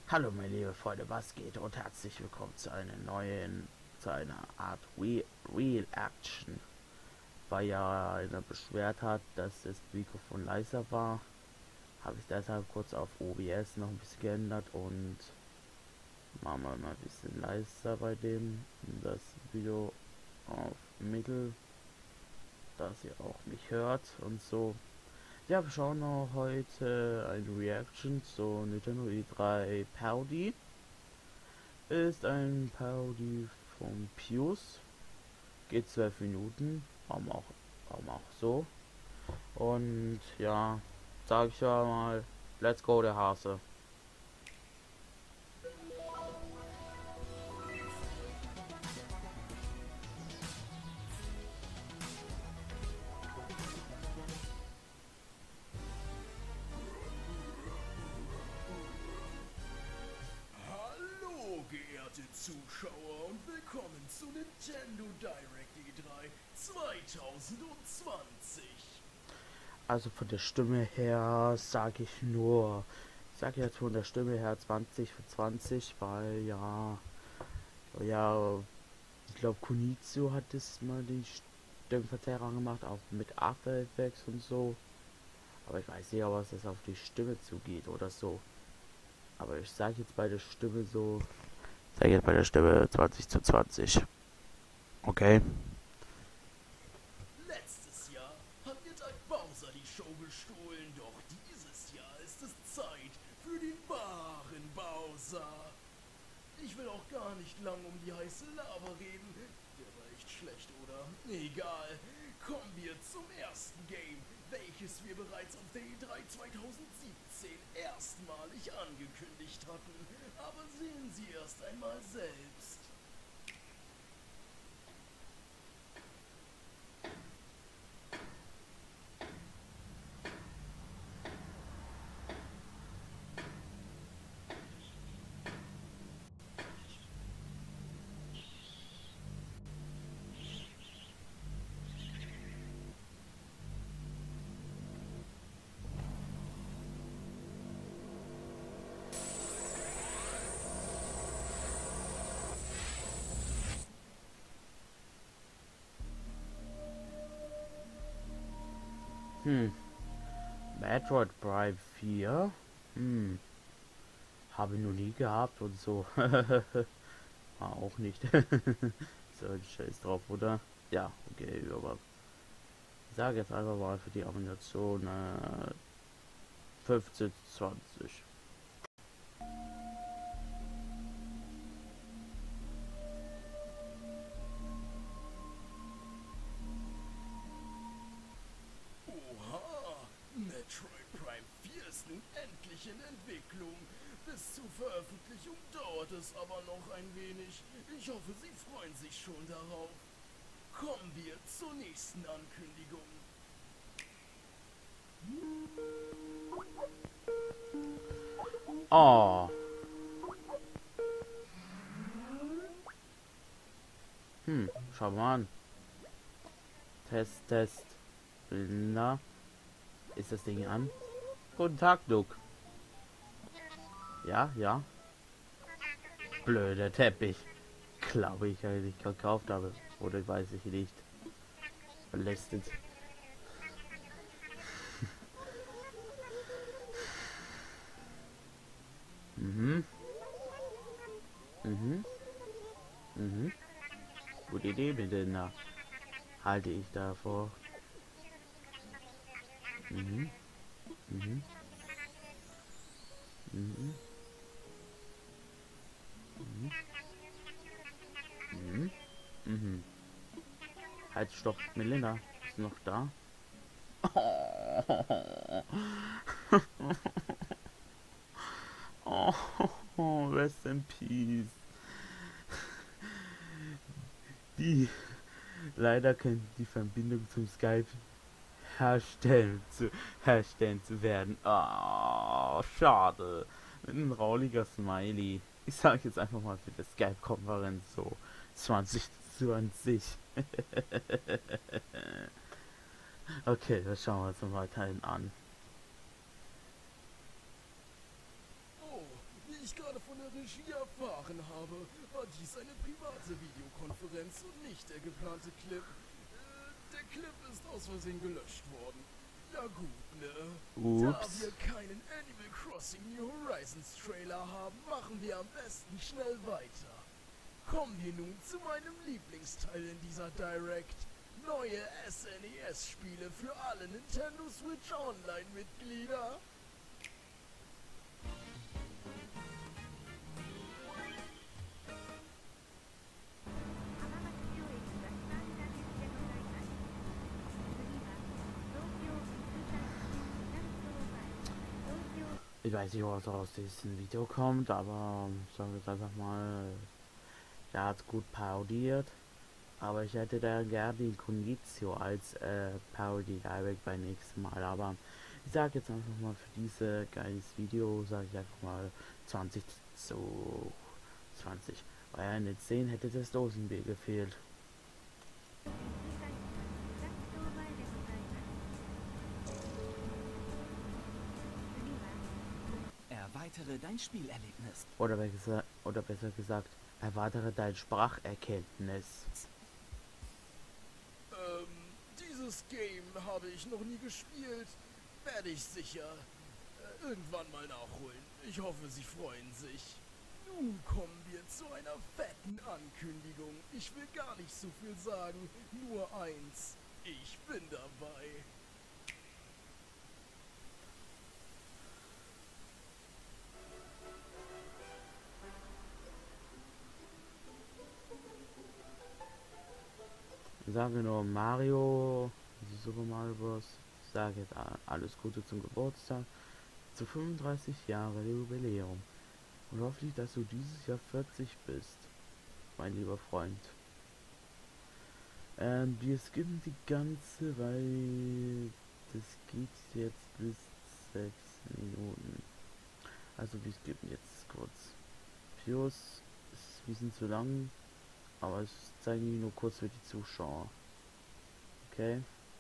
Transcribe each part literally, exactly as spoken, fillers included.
Hallo meine liebe Freunde, was geht und herzlich willkommen zu einer neuen, zu einer Art Re Real Action. Weil ja einer beschwert hat, dass das Mikrofon leiser war, habe ich deshalb kurz auf O B S noch ein bisschen geändert und machen wir mal ein bisschen leiser bei dem das Video auf Mittel, dass ihr auch mich hört und so. Ja, wir schauen noch heute eine Reaction zu Nintendo E drei Parody. Ist ein Parodie von Pius. Geht zwölf Minuten. Warum auch, warum auch so. Und ja, sag ich ja mal, let's go der Hase. Hallo, geehrte Zuschauer und willkommen zu Nintendo Direct E drei zweitausendzwanzig. Also von der Stimme her sage ich nur, ich sage jetzt von der Stimme her zwanzig für zwanzig, weil ja, ja, ich glaube Kunizu hat das mal die Stimmverzerrung gemacht, auch mit After Effects und so. Aber ich weiß nicht, ob es auf die Stimme zugeht oder so. Aber ich sage jetzt bei der Stimme so. Ich sage jetzt bei der Stimme zwanzig zu zwanzig. Okay. Letztes Jahr hat mir Doug Bowser die Show gestohlen, doch dieses Jahr ist es Zeit für den wahren Bowser. Ich will auch gar nicht lang um die heiße Lava reden. Der war echt schlecht, oder? Egal. Kommen wir zum ersten Game, welches wir bereits auf der E drei zweitausendsiebzehn erstmalig angekündigt hatten. Aber sehen Sie erst einmal selbst. Hm. Metroid Prime vier. Hm. Habe ich noch nie gehabt und so. War auch nicht. So ein Scheiß drauf, oder? Ja, okay, aber ich sage jetzt einfach mal für die Ammunition äh, fünfzehn zu zwanzig. Oha! Metroid Prime vier ist nun endlich in Entwicklung. Bis zur Veröffentlichung dauert es aber noch ein wenig. Ich hoffe, Sie freuen sich schon darauf. Kommen wir zur nächsten Ankündigung. Oh. Hm, schau mal an. Test, Test. Na, ist das Ding an? Guten Tag, Duck. Ja, ja. Blöder Teppich. Glaube ich, dass ich gekauft habe. Oder weiß ich nicht. Belästigt. Mhm. Mhm. Mhm. Gute Idee bitte, na. Halte ich davor. Mhm. Mhm. Mhm. Mhm. Mhm. Mhm. Halt, stopp, Melinda. Ist noch da? Oh, oh, rest in peace. Die leider kann die Verbindung zum Skype herstellen zu herstellen zu werden. Ah, oh, schade. Mit einem rauliger Smiley. Ich sage jetzt einfach mal für die Skype-Konferenz so zwanzig zwanzig. Okay, das schauen wir uns mal weiterhin an. Oh, ich gerade von der Regie erfahren habe, war dies eine private Videokonferenz und nicht der geplante Clip. Äh, der Clip ist aus Versehen gelöscht worden. Ja gut, ne? Da Ups. wir keinen Animal Crossing New Horizons Trailer haben, machen wir am besten schnell weiter. Kommen wir nun zu meinem Lieblingsteil in dieser Direct. Neue S N E S-Spiele für alle Nintendo Switch Online-Mitglieder. Ich weiß nicht, was aus diesem Video kommt, aber ich sage jetzt einfach mal, der hat gut parodiert. Aber ich hätte da gerne die Conditio als äh, Parody Direct beim nächsten Mal. Aber ich sage jetzt einfach mal für dieses geiles Video, sage ich einfach mal zwanzig zu zwanzig. Weil ja nicht zehn hätte das Dosenbier gefehlt. Erweitere dein Spielerlebnis. Oder besser, oder besser gesagt, erweitere dein Spracherkenntnis. Ähm, dieses Game habe ich noch nie gespielt. Werde ich sicher äh, irgendwann mal nachholen. Ich hoffe, Sie freuen sich. Nun kommen wir zu einer fetten Ankündigung. Ich will gar nicht so viel sagen, nur eins. Ich bin dabei. Sage nur Mario, Super Mario Bros. Ich sage jetzt alles Gute zum Geburtstag, zu fünfunddreißig Jahre Jubiläum. Und hoffentlich, dass du dieses Jahr vierzig bist, mein lieber Freund. Ähm, wir skippen die ganze, weil das geht jetzt bis sechs Minuten. Also wir skippen jetzt kurz. Pius ist ein bisschen zu lang, aber es zeige ich nur kurz für die Zuschauer. Okay.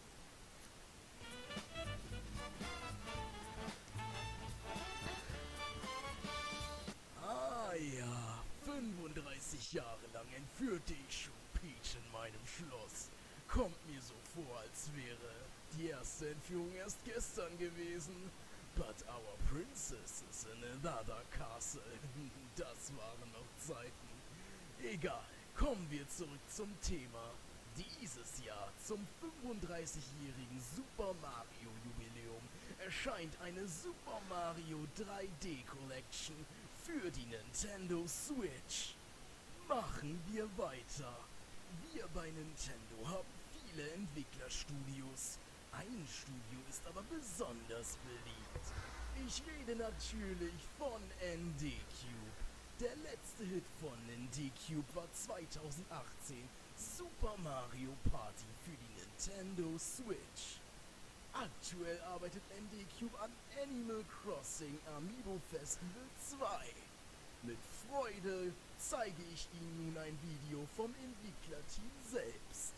Ah ja, fünfunddreißig Jahre lang entführte ich schon Peach in meinem Schloss. Kommt mir so vor, als wäre die erste Entführung erst gestern gewesen. But our princess is in another castle. Das waren noch Zeiten. Egal, kommen wir zurück zum Thema. Dieses Jahr, zum fünfunddreißigjährigen Super Mario Jubiläum, erscheint eine Super Mario drei D Collection für die Nintendo Switch. Machen wir weiter. Wir bei Nintendo haben viele Entwicklerstudios. Ein Studio ist aber besonders beliebt. Ich rede natürlich von N D Cube. Der letzte Hit von N D Cube war zweitausendachtzehn Super Mario Party für die Nintendo Switch. Aktuell arbeitet N D Cube an Animal Crossing Amiibo Festival zwei. Mit Freude zeige ich Ihnen nun ein Video vom Entwicklerteam selbst.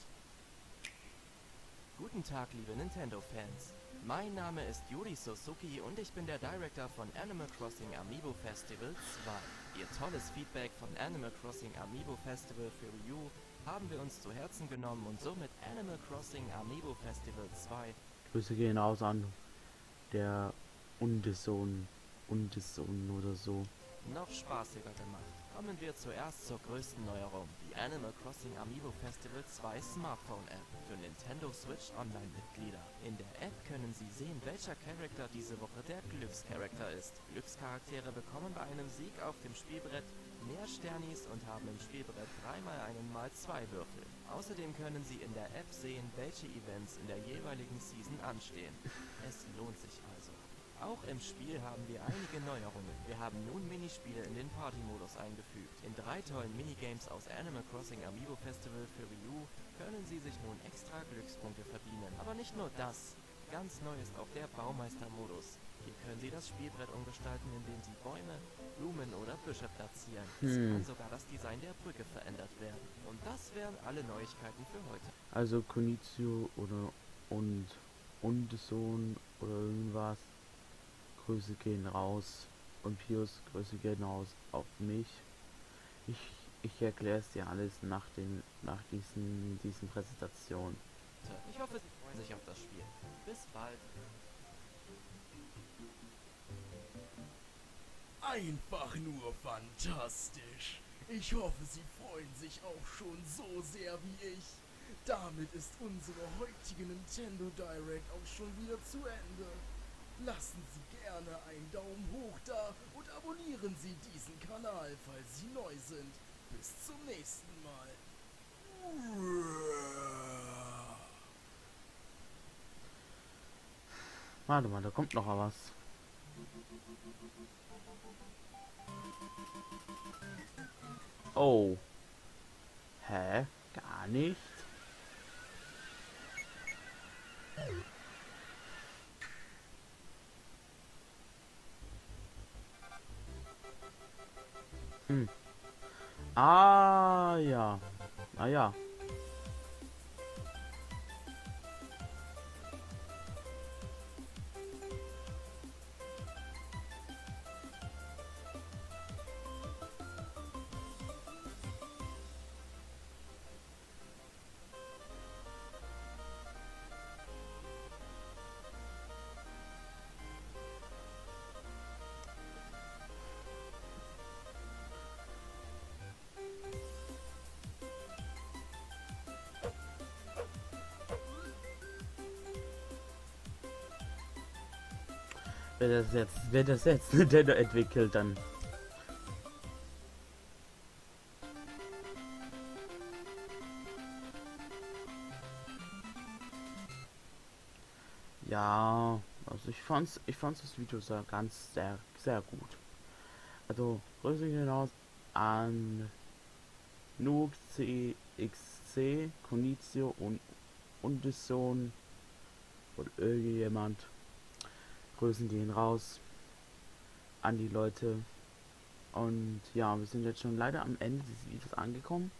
Guten Tag, liebe Nintendo-Fans. Mein Name ist Yuri Suzuki und ich bin der Director von Animal Crossing Amiibo Festival zwei. Ihr tolles Feedback von Animal Crossing Amiibo Festival für Wii U haben wir uns zu Herzen genommen und somit Animal Crossing Amiibo Festival zwei. Grüße gehen raus an der Undesohn, Undesohn oder so. Noch spaßiger gemacht. Kommen wir zuerst zur größten Neuerung, die Animal Crossing Amiibo Festival zwei Smartphone App für Nintendo Switch Online-Mitglieder. In der App können Sie sehen, welcher Charakter diese Woche der Glückscharakter ist. Glückscharaktere bekommen bei einem Sieg auf dem Spielbrett mehr Sternis und haben im Spielbrett dreimal einen mal zwei Würfel. Außerdem können Sie in der App sehen, welche Events in der jeweiligen Season anstehen. Es lohnt sich also. Auch im Spiel haben wir einige Neuerungen. Wir haben nun Minispiele in den Party-Modus eingefügt. In drei tollen Minigames aus Animal Crossing Amiibo Festival für Wii U können Sie sich nun extra Glückspunkte verdienen. Aber nicht nur das. Ganz neu ist auch der Baumeister-Modus. Hier können Sie das Spielbrett umgestalten, indem Sie Bäume, Blumen oder Büsche platzieren. Es Hm. kann sogar das Design der Brücke verändert werden. Und das wären alle Neuigkeiten für heute. Also Konitio oder und Undesohn oder irgendwas. Grüße gehen raus und Pius, Grüße gehen aus auf mich. Ich, ich erkläre es dir alles nach den, nach diesen, diesen Präsentationen. Ich hoffe, Sie freuen sich auf das Spiel. Bis bald. Einfach nur fantastisch. Ich hoffe, Sie freuen sich auch schon so sehr wie ich. Damit ist unsere heutige Nintendo Direct auch schon wieder zu Ende. Lassen Sie gerne einen Daumen hoch da und abonnieren Sie diesen Kanal, falls Sie neu sind. Bis zum nächsten Mal. Warte mal, da kommt noch was. Oh. Hä? Gar nicht? Hm. Ah, ja. Ah, ja. Wer das jetzt, wer das jetzt Nintendo entwickelt, dann. Ja, also ich fand's, ich fand's das Video sehr ganz sehr, sehr gut. Also Grüße hinaus an Noob C X C, Konizio und Undison und irgendjemand. Grüßen gehen raus an die Leute. Und ja, wir sind jetzt schon leider am Ende des Videos angekommen.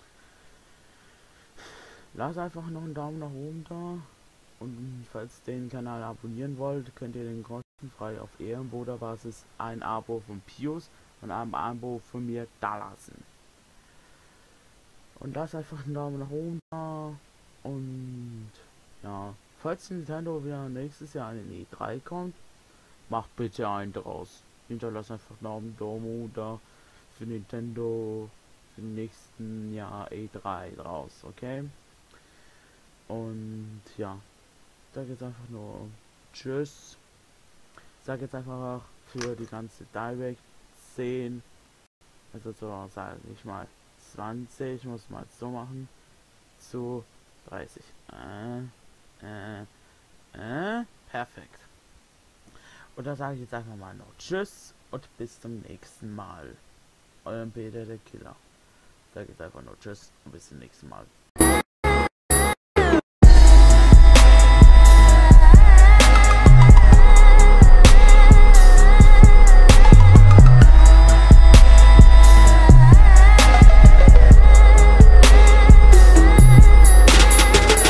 Lasst einfach noch einen Daumen nach oben da. Und falls ihr den Kanal abonnieren wollt, könnt ihr den kostenfrei auf Ehrenbruderbasis ein Abo von Pius und ein Abo von mir da lassen. Und lasst einfach einen Daumen nach oben da. Und ja, falls Nintendo wieder nächstes Jahr in E drei kommt, macht bitte einen draus. Hinterlasst einfach einen Daumen da für Nintendo im nächsten Jahr E drei draus, okay? Und ja, sag jetzt einfach nur Tschüss. Sag jetzt einfach für die ganze Direct zehn, also so sage ich mal zwanzig, muss mal so machen, zu dreißig. Äh, äh, äh, perfekt. Und da sage ich jetzt einfach mal noch Tschüss und bis zum nächsten Mal. Euer Peter der Killer. Sag jetzt einfach nur Tschüss und bis zum nächsten Mal.